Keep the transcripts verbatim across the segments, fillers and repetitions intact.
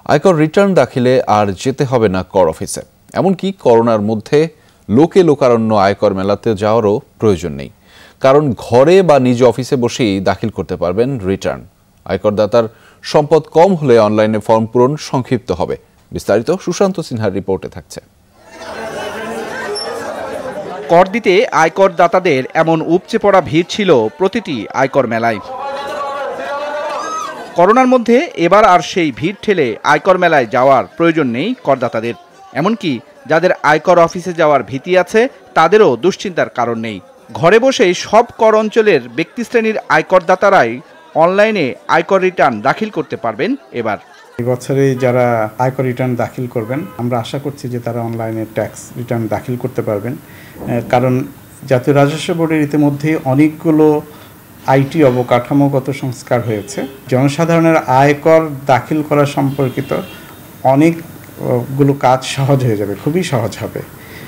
আয়কর রিটার্ন দাখিলে আর যেতে হবে না কর অফিসে। এমনকি করোনার মধ্যে লোকে লোকারণ্য আয়কর মেলাতে যাওয়ারও প্রয়োজন নেই, কারণ ঘরে বা নিজ অফিসে বসেই দাখিল করতে পারবেন রিটার্ন। আয়করদাতার সম্পদ কম হলে অনলাইনে ফর্ম পূরণ সংক্ষিপ্ত হবে। বিস্তারিত সুশান্ত সিনহার রিপোর্টে থাকছে। কর দিতে আয়করদাতাদের এমন উপচে পড়া ভিড় ছিল প্রতিটি আয়কর মেলায়। করোনার মধ্যে এবার আর সেই ভিড় ঠেলে আয়কর মেলায় যাওয়ার প্রয়োজন নেই করদাতাদের। এমনকি যাদের আয়কর অফিসে যাওয়ার ভীতি আছে তাদেরও দুশ্চিন্তার কারণ নেই। ঘরে বসেই সব কর অঞ্চলের ব্যক্তিশ্রেণীর আয়করদাতারাই অনলাইনে আয়কর রিটার্ন দাখিল করতে পারবেন। এবার এই বছরে যারা আয়কর রিটার্ন দাখিল করবেন, আমরা আশা করছি যে তারা অনলাইনে ট্যাক্স রিটার্ন দাখিল করতে পারবেন, কারণ জাতীয় রাজস্ব বোর্ডের ইতিমধ্যে অনেকগুলো আইটি অবকাঠামোগত সংস্কার হয়েছে। জনসাধারণের আয়কর দাখিল করা সম্পর্কিত অনেকগুলো কাজ সহজ হয়ে যাবে, খুবই সহজ হবে,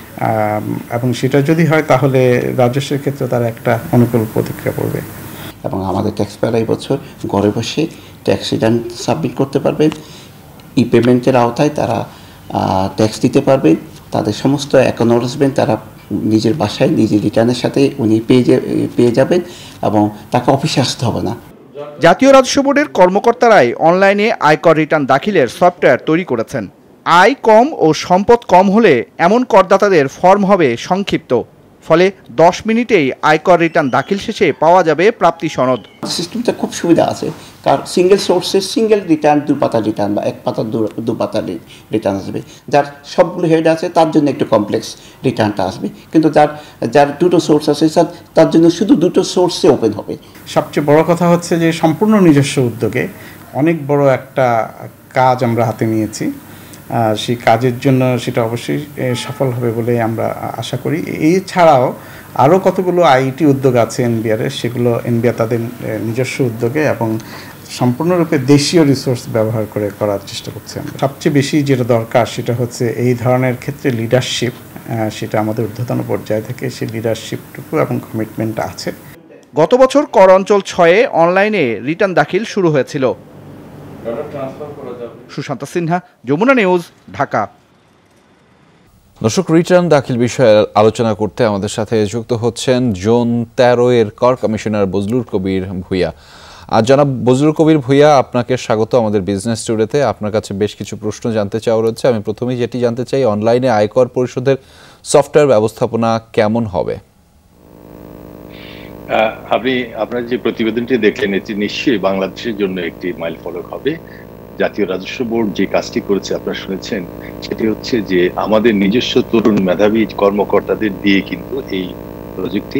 এবং সেটা যদি হয় তাহলে রাজস্বের ক্ষেত্রে তারা একটা অনুকূল প্রতিক্রিয়া পড়বে। এবং আমাদের ট্যাক্স পেয়ার এই বছর ঘরে বসে ট্যাক্স রিটার্ন সাবমিট করতে পারবেন। ই পেমেন্টের আওতায় তারা ট্যাক্স দিতে পারবেন। তাদের সমস্ত অ্যাকনোলেজমেন্ট তারা নিজের বাসায় নিজের রিটার্নের সাথে উনি পেয়ে পেয়ে যাবেন এবং তাকে অফিসে আসতে হবে না। জাতীয় রাজস্ব বোর্ডের কর্মকর্তারাই অনলাইনে আয়কর রিটার্ন দাখিলের সফটওয়্যার তৈরি করেছেন। আয় কম ও সম্পদ কম হলে এমন করদাতাদের ফর্ম হবে সংক্ষিপ্ত, ফলে দশ মিনিটেই আয়কর রিটার্ন দাখিল শেষে পাওয়া যাবে প্রাপ্তি সনদ। সিস্টেমটা খুব সুবিধা আছে, কারণ সিঙ্গেল সোর্সে সিঙ্গেল রিটার্ন, দু পাতা রিটার্ন বা এক পাতা দু পাতা রিটার্ন আসবে। যার সবগুলো হেড আছে তার জন্য একটু কমপ্লেক্স রিটার্নটা আসবে, কিন্তু যার যার দুটো সোর্স আছে তার জন্য শুধু দুটো সোর্সে ওপেন হবে। সবচেয়ে বড় কথা হচ্ছে যে সম্পূর্ণ নিজস্ব উদ্যোগে অনেক বড় একটা কাজ আমরা হাতে নিয়েছি। সেই কাজের জন্য সেটা অবশ্যই সফল হবে বলে আমরা আশা করি। এছাড়াও আরও কতগুলো আইটি উদ্যোগ আছে এনবিআরের, সেগুলো এনবিআর তাদের নিজস্ব উদ্যোগে এবং সম্পূর্ণরূপে দেশীয় রিসোর্স ব্যবহার করে করার চেষ্টা করছে। আমরা সবচেয়ে বেশি যেটা দরকার সেটা হচ্ছে এই ধরনের ক্ষেত্রে লিডারশিপ, সেটা আমাদের ঊর্ধ্বতন পর্যায় থেকে সেই লিডারশিপটুকু এবং কমিটমেন্ট আছে। গত বছর কর অঞ্চল ছয়ে অনলাইনে রিটার্ন দাখিল শুরু হয়েছিল। সুশান্ত সিনহা, যমুনা নিউজ, ঢাকা। দর্শক, রিটার্ন দাখিল বিষয়ে আলোচনা করতে আমাদের সাথে যুক্ত হচ্ছেন জোন তেরো এর কর কমিশনার বজলুর কবির ভূঁইয়া। আর জনাব বজলুর কবির ভূঁইয়া, আপনাকে স্বাগত আমাদের বিজনেস টুডেতে। আপনার কাছে বেশ কিছু প্রশ্ন জানতে চাওয়া রয়েছে। আমি প্রথমেই যেটি জানতে চাই, অনলাইনে আয়কর পরিশোধের সফটওয়্যার ব্যবস্থাপনা কেমন হবে? আপনি আপনার যে প্রতিবেদনটি দেখলেন এটি নিশ্চয়ই বাংলাদেশের জন্য একটি মাইল ফলক হবে। জাতীয় রাজস্ব বোর্ড যে কাজটি করেছে আপনারা শুনেছেন, সেটি হচ্ছে যে আমাদের নিজস্ব তরুণ মেধাবী কর্মকর্তাদের দিয়ে কিন্তু এই প্রজেক্টটি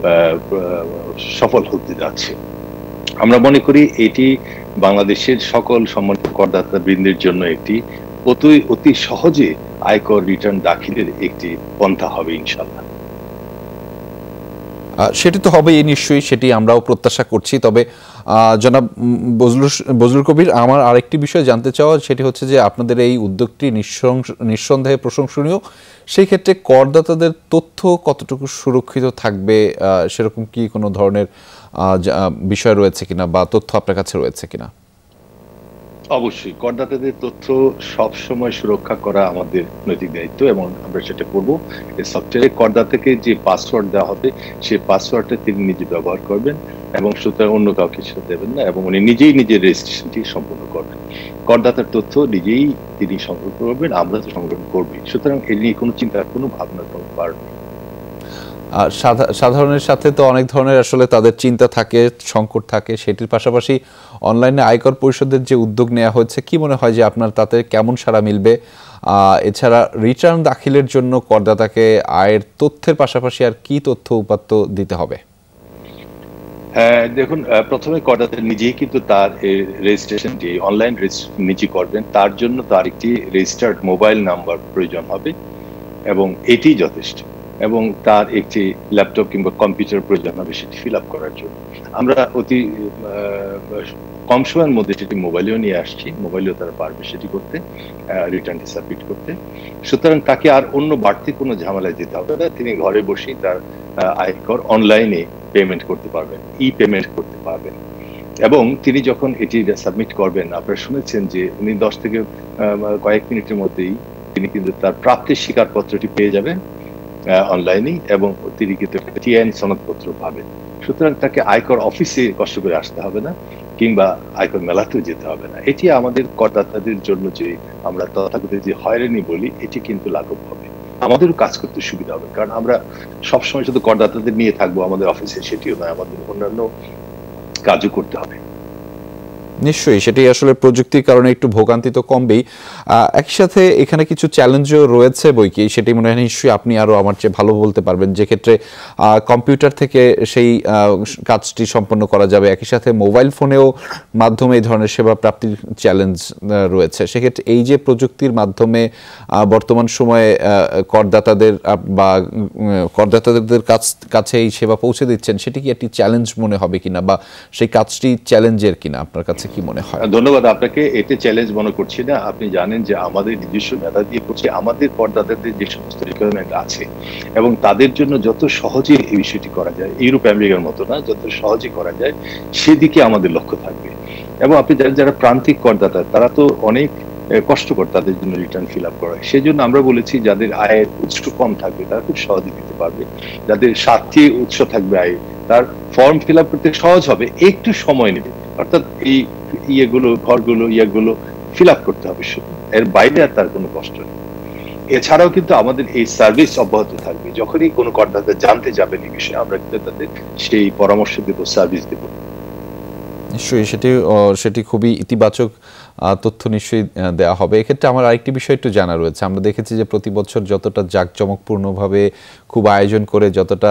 সফল হতে যাচ্ছে। আমরা মনে করি এটি বাংলাদেশের সকল সম্মানিত করদাতা বৃন্দের জন্য একটি অতি অতি সহজে আয়কর রিটার্ন দাখিলের একটি পন্থা হবে ইনশাল্লাহ। সেটি তো হবেই নিশ্চয়ই, সেটি আমরাও প্রত্যাশা করছি। তবে জনাব বজলুর বজলুর কবির, আমার আরেকটি বিষয় জানতে চাওয়া, সেটি হচ্ছে যে আপনাদের এই উদ্যোগটি নিঃসন্দেহে প্রশংসনীয়। সেই ক্ষেত্রে করদাতাদের তথ্য কতটুকু সুরক্ষিত থাকবে, সেরকম কি কোনো ধরনের বিষয় রয়েছে কিনা বা তথ্য আপনার কাছে রয়েছে কিনা? অবশ্যই করদাতাদের তথ্য সব সময় সুরক্ষা করা আমাদের নৈতিক দায়িত্ব এবং আমরা সেটা করব। এই সফটওয়্যারে করদাতাকে যে পাসওয়ার্ড দেওয়া হবে সেই পাসওয়ার্ডটা তিনি নিজে ব্যবহার করবেন এবং সুতরাং অন্য কাউকে সেটা দেবেন না, এবং উনি নিজেই নিজের রেজিস্ট্রেশনটি সম্পূর্ণ করবেন। করদাতার তথ্য নিজেই তিনি সংগ্রহ করবেন, আমরা তো সংগ্রহ করবই। সুতরাং এ নিয়ে কোনো চিন্তার কোনো ভাবনার কোনো কারণ নেই। সাধারণের সাথে তো অনেক ধরনের আসলে তাদের চিন্তা থাকে, সংকট থাকে। সেটির পাশাপাশি অনলাইনে আয়কর পরিশোধের যে উদ্যোগ নেওয়া হয়েছে, কি মনে হয় যে আপনার তাতে কেমন সাড়া মিলবে? এছাড়া রিটার্ন দাখিলের জন্য করদাতাকে আয়ের তথ্যের পাশাপাশি আর কি তথ্য উপাত্ত দিতে হবে? হ্যাঁ, দেখুন, প্রথমে করদাতা নিজেই কিন্তু তার রেজিস্ট্রেশনটি অনলাইন নিজে করবেন। তার জন্য তার একটি রেজিস্টার্ড মোবাইল নাম্বার প্রয়োজন হবে এবং এটি যথেষ্ট, এবং তার একটি ল্যাপটপ কিংবা কম্পিউটার প্রয়োজন হবে সেটি ফিল আপ করার জন্য। আমরা অতি কম সময়ের মধ্যে সেটি মোবাইলেও নিয়ে আসছি, মোবাইলেও তারা পারবে সেটি করতে, রিটার্নটি সাবমিট করতে। সুতরাং তাকে আর অন্য বাড়তি কোনো ঝামেলায় যেতে হবে না, তিনি ঘরে বসেই তার আয়কর অনলাইনে পেমেন্ট করতে পারবেন, ই পেমেন্ট করতে পারবেন। এবং তিনি যখন এটি সাবমিট করবেন, আপনারা শুনেছেন যে উনি দশ থেকে কয়েক মিনিটের মধ্যেই তিনি কিন্তু তার প্রাপ্তির স্বীকারপত্রটি পেয়ে যাবেন অনলাইনে, এবং তিনি কিন্তু টিআইএন সনদপত্র পাবেন। সুতরাং তাকে আয়কর অফিসে কষ্ট করে আসতে হবে না, কিংবা আয়কর মেলাতেও যেতে হবে না। এটি আমাদের করদাতাদের জন্য যে আমরা তথাকথিত যে হয়রানি বলি, এটি কিন্তু লাঘব হবে, আমাদেরও কাজ করতে সুবিধা হবে। কারণ আমরা সবসময় শুধু করদাতাদের নিয়ে থাকবো আমাদের অফিসে, সেটিও নয়, আমাদের অন্যান্য কাজও করতে হবে। নিশ্চয়ই সেটি আসলে প্রযুক্তির কারণে একটু ভোগান্তি তো কমবেই, একই সাথে এখানে কিছু চ্যালেঞ্জও রয়েছে বই কি, সেটি মনে হয় নিশ্চয়ই আপনি আরও আমার চেয়ে ভালো বলতে পারবেন, যে ক্ষেত্রে কম্পিউটার থেকে সেই কাজটি সম্পন্ন করা যাবে, একই সাথে মোবাইল ফোনেও মাধ্যমে এই ধরনের সেবা প্রাপ্তির চ্যালেঞ্জ রয়েছে। সেক্ষেত্রে এই যে প্রযুক্তির মাধ্যমে বর্তমান সময়ে করদাতাদের বা করদাতাদের কাছ কাছে এই সেবা পৌঁছে দিচ্ছেন, সেটি কি একটি চ্যালেঞ্জ মনে হবে কিনা, বা সেই কাজটি চ্যালেঞ্জের কিনা আপনার কাছে কি মনে হয়? ধন্যবাদ আপনাকে। এতে চ্যালেঞ্জ মনে করছি না। আপনি জানেন যে আমাদের নিজস্ব মেধা দিয়ে করছি, আমাদের করদাতাদের যে সমস্ত রিকোয়ারমেন্ট আছে এবং তাদের জন্য যত সহজে এই বিষয়টি করা যায়, ইউরোপ আমেরিকার মতো না, যত সহজে করা যায় সেদিকে আমাদের লক্ষ্য থাকবে। এবং আপনি জানেন যারা প্রান্তিক করদাতা তারা তো অনেক কষ্টকর তাদের জন্য রিটার্ন ফিল আপ করা, সেই জন্য আমরা বলেছি যাদের আয়ের উৎস কম থাকবে তারা খুব সহজে দিতে পারবে, যাদের স্বার্থী উৎস থাকবে আয়, তার ফর্ম ফিল আপ করতে সহজ হবে, একটু সময় নেবে, অর্থাৎ এই ইয়েগুলো ঘরগুলো ইয়েগুলো ফিল আপ করতে হবে শুধু, এর বাইরে আর তার কোনো কষ্ট নেই। এছাড়াও কিন্তু আমাদের এই সার্ভিস অব্যাহত থাকবে, যখনই কোনো করদাতা জানতে যাবেন এই বিষয়ে আমরা কিন্তু তাদের সেই পরামর্শ দেব, সার্ভিস দেব। নিশ্চয়ই সেটি সেটি খুবই ইতিবাচক তথ্য নিশ্চয়ই দেওয়া হবে। এক্ষেত্রে আমার আরেকটি বিষয় একটু জানা রয়েছে, আমরা দেখেছি যে প্রতি বছর যতটা জাঁকজমকপূর্ণভাবে খুব আয়োজন করে যতটা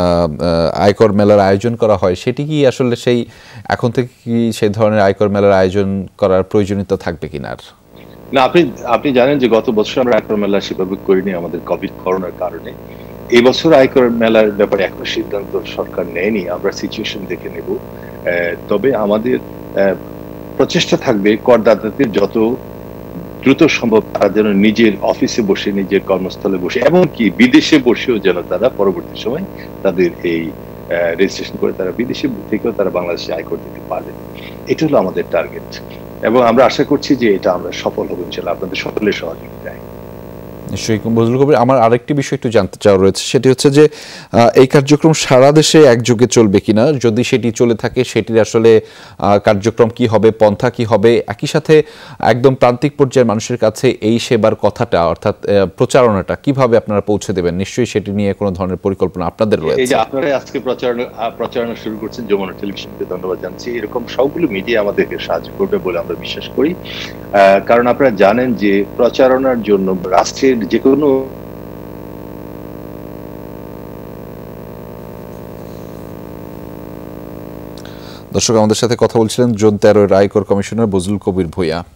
আয়কর মেলার আয়োজন করা হয়, সেটি কি আসলে সেই এখন থেকে কি সেই ধরনের আয়কর মেলার আয়োজন করার প্রয়োজনীয়তা থাকবে কিনা? না, আপনি আপনি জানেন যে গত বছর আমরা আয়কর মেলা সেভাবে করিনি আমাদের কোভিড করোনার কারণে। এই বছর আয়কর মেলার ব্যাপারে এখনো সিদ্ধান্ত সরকার নেয়নি, আমরা সিচুয়েশন দেখে নেব। তবে আমাদের প্রচেষ্টা থাকবে করদাতাদের যত দ্রুত সম্ভব তারা যেন নিজের অফিসে বসে, নিজের কর্মস্থলে বসে, এমনকি বিদেশে বসেও যেন তারা পরবর্তী সময় তাদের এই রেজিস্ট্রেশন করে তারা বিদেশে থেকেও তারা বাংলাদেশে আয়কর দিতে পারবে। এটা হলো আমাদের টার্গেট, এবং আমরা আশা করছি যে এটা আমরা সফল হবো ইনশাআল্লাহ আপনাদের সকলের সহযোগিতায়। নিশ্চয়ই বজলুল কবির, আমার আরেকটি বিষয় একটু জানতে চাওয়া রয়েছে, সেটি হচ্ছে যে এই কার্যক্রম সারা দেশে একযোগে চলবে কিনা, যদি সেটি চলে থাকে সেটির আসলে কার্যক্রম কি হবে, পন্থা কি হবে, একই সাথে একদম প্রান্তিক পর্যায়ের মানুষের কাছে এই সেবার কথাটা অর্থাৎ প্রচারণাটা কিভাবে আপনারা পৌঁছে দেবেন, নিশ্চয়ই সেটি নিয়ে কোনো ধরনের পরিকল্পনা আপনাদের রয়েছে? এই যে আপনারা আজকে প্রচারণা প্রচারণা শুরু করছেন, যমুনা টেলিভিশনকে ধন্যবাদ জানাচ্ছি। এরকম সবগুলো মিডিয়া আমাদেরকে সাহায্য করবে বলে আমরা বিশ্বাস করি, কারণ আপনারা জানেন যে প্রচারণার জন্য রাষ্ট্রের যে কোনো দর্শক আমাদের সাথে কথা বলছিলেন জোন তেরোর আয়কর কমিশনার বজলুল কবির ভূঁইয়া।